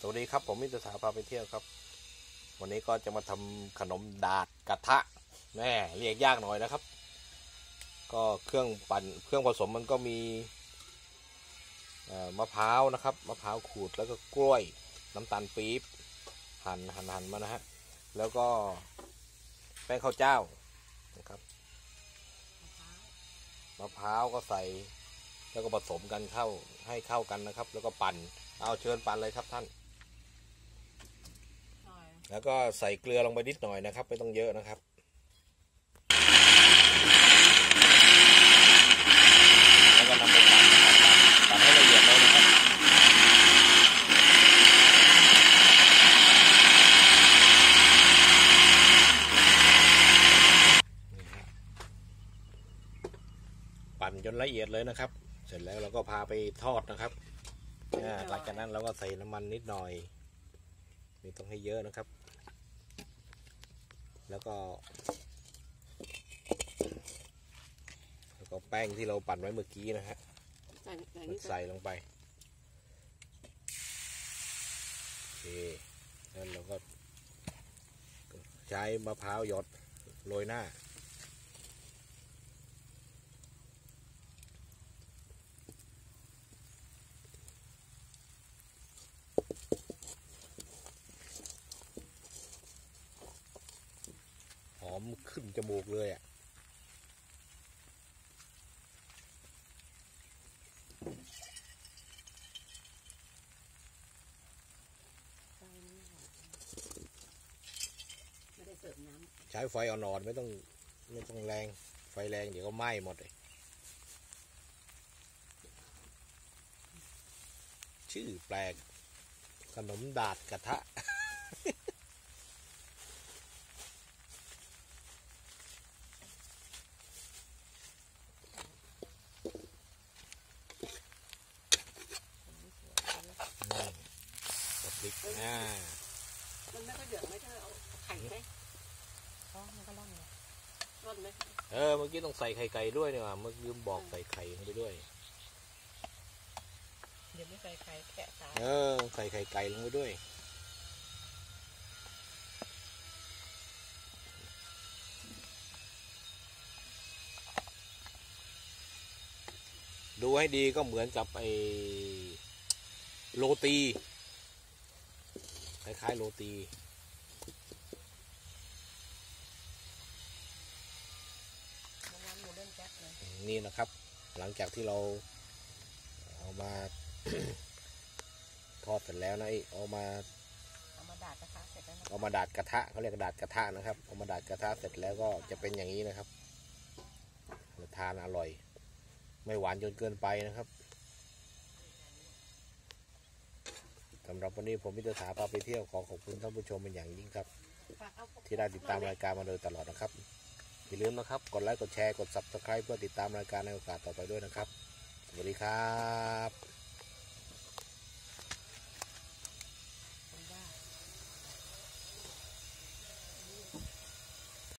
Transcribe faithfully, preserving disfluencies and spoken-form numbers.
สวัสดีครับผมมิตรสาพาไปเที่ยวครับวันนี้ก็จะมาทำขนมดาดกระทะแม่เรียกยากหน่อยนะครับก็เครื่องปั่นเครื่องผสมมันก็มีมะพร้าวนะครับมะพร้าวขูดแล้วก็กล้วยน้ำตาลปี๊บหั่นหั่นหั่นมานะฮะแล้วก็แป้งข้าวเจ้านะครับมะพร้าวก็ใส่แล้วก็ผสมกันเข้าให้เข้ากันนะครับแล้วก็ปั่นเอาเชิญปั่นเลยครับท่านแล้วก็ใส่เกลือลงไปนิดหน่อยนะครับไม่ต้องเยอะนะครับแล้วก็นำไปปั่นปั่นให้ละเอียดเลยนะครับปั่นจนละเอียดเลยนะครับเสร็จแล้วเราก็พาไปทอดนะครับหลังจากนั้นเราก็ใส่น้ำมันนิดหน่อยไม่ต้องให้เยอะนะครับแล้วก็แล้วก็แป้งที่เราปั่นไว้เมื่อกี้นะฮะใส่ลงไปโอเคแล้วเราก็ใช้มะพร้าวหยดโรยหน้าหอมขึ้นจมูกเลยอ่ะใช้ไฟอ่อนๆไม่ต้องไม่ต้องแรงไฟแรงเดี๋ยวก็ไหม้หมดเลยชื่อแปลกขนมดาดกระทะพริกอ่ามันไม่ก็เดือดไม่ใช่เอาไข่ไหมอ๋อมันก็ร่อนเลยร่อนไหมเออเมื่อกี้ต้องใส่ไข่ไก่ด้วยเนี่ยเมื่อลืมบอกใส่ไข่ลงไปด้วยเดี๋ยวไม่ใส่ไข่แกะขาเออใส่ไข่ไก่ลงไปด้วยดูให้ดีก็เหมือนกับไอ้โรตีคล้ายๆโรตีนี่นะครับหลังจากที่เราเอามา ทอดเสร็จแล้วนะเอามาเอามาดาดกระทะเสร็จแล้วเอามาดาดกระทะเขาเรียกดาดกระทะนะครับเอามาดาดกระทะเสร็จแล้วก็จะเป็นอย่างนี้นะครับทานอร่อยไม่หวานจนเกินไปนะครับสำหรับวันนี้ผมมิตรสาพาไปเที่ยวขอขอบคุณท่านผู้ชมเป็นอย่างยิ่งครับที่ได้ติดตามรายการมาโดยตลอดนะครับอย่าลืมนะครับกดไลค์กดแชร์กด ซับสไครบ์ เพื่อติดตามรายการในโอกาสต่อไปด้วยนะครับสวัสดีครับ